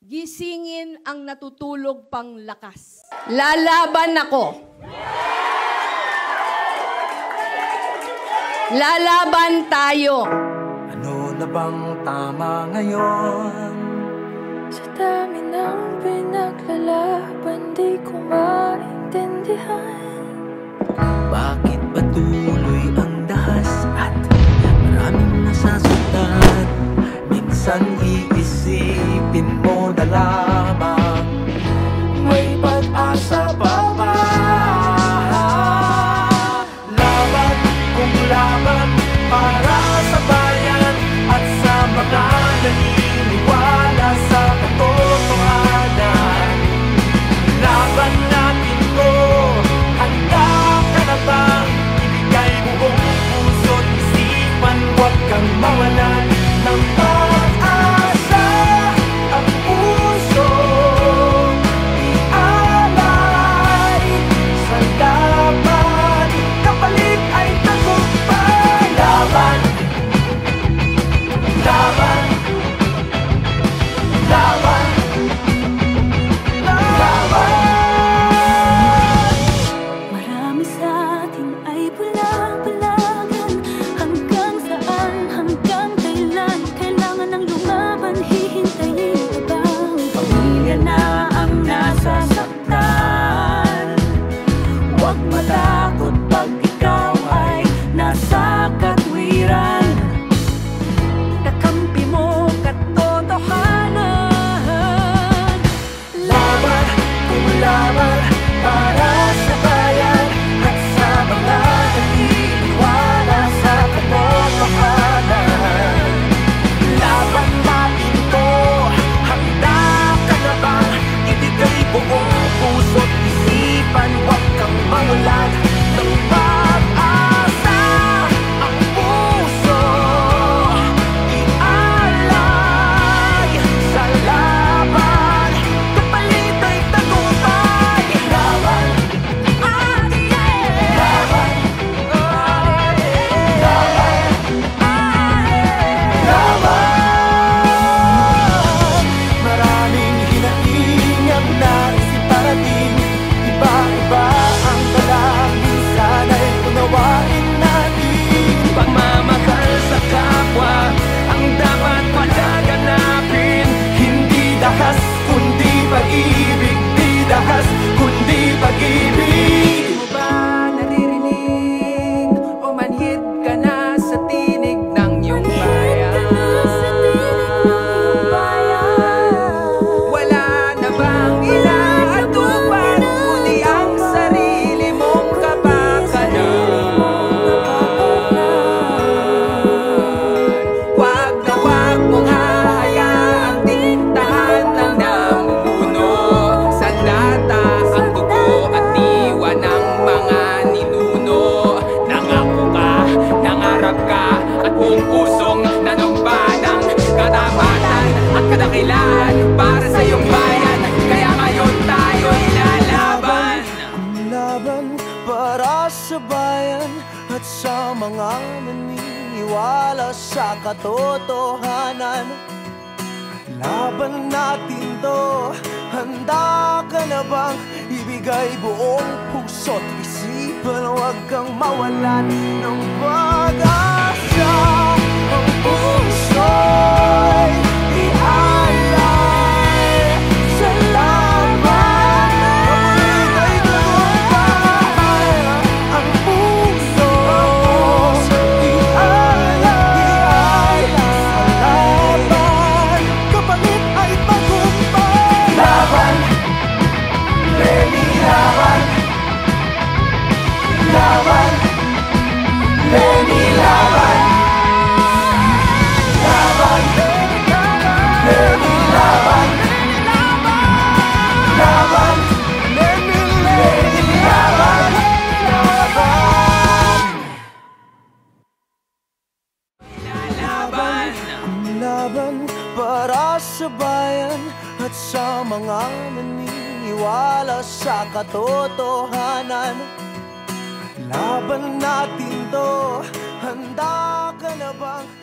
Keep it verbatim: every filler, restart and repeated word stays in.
gisingin ang natutulog pang lakas. Lalaban ako. Lalaban tayo. Ano na bang tama ngayon? Sa dami ng pinaglalaban, di ko maintindihan. Bakit patuloy ang dahas at maraming nasasaktan? Minsan iisipin mo na lamang may pag-asa pa ba? Laban kung laban para sa bayan at sa mga naniniwala sa katotohanan. Laban natin to, handa ka na bang ibigay buong puso't isipan? Huwag kang mawalan ng pag-asa, ang puso ialay sa laban, kapalit ay tagumpay. Laban, laban, laban, laban. Marami sa atin ay bulag-bulagan. Hanggang saan, hanggang kailan? Kailangan ng lumaban, hihintayin pa ba? Pamilya na ang nasasaktan. Huwag matakot pag ikaw ay nasa katwiran. Kakampi mo katotohanan. Laban kung laban para sa bayan at sa mga naniniwala sa katotohanan. Laban natin to, handa ka na bang ibigay buong puso't isipan? Huwag kang mawalan ng pag-asa, ang puso ialay sa laban, kapalit ay tagumpay. Laban, ah, yeah. Laban, ah, yeah. Laban, ah, yeah. Laban. Maraming hinaing ang nais iparating. Iba-iba ang dalangin, sana'y unawain natin. Pagmamahal sa kapwa ang dapat palaganapin. Hindi dahas kundi pag-ibig, di dahas kundi pag-ibig. Di mo ba naririnig o manhid ka na sa tinig ng iyong bayan? Wala na bang inaatupan kundi ang sarili mong kapakanan? Wag na wag mong hahayaang diktahan ng namumuno. Sandata ang dugo at diwa ng mga ninuno. Nangako ka, nangarap ka, at buong pusong nanumpa ng katapatan at kadakilaan para sa iyong bayan. Kaya ngayon tayo'y lalaban. Laban para sa bayan at sa mga naniniwala sa katotohanan. Laban natin to, handa ka na bang ibigay buong puso't isipan? Huwag kang mawalan ng pag-asa, ang puso'y ialay sa laban, kapalit ay tagumpay. Ang puso ialay sa laban, kapalit ay tagumpay. Laban, Lenny, laban. Laban, Lenny, laban. Laban, Lenny, laban. Laban, Lenny, Lenny, laban. Laban, laban, laban para sa bayan at sa mga naniniwala sa katotohanan. Laban natin to, handa ka na bang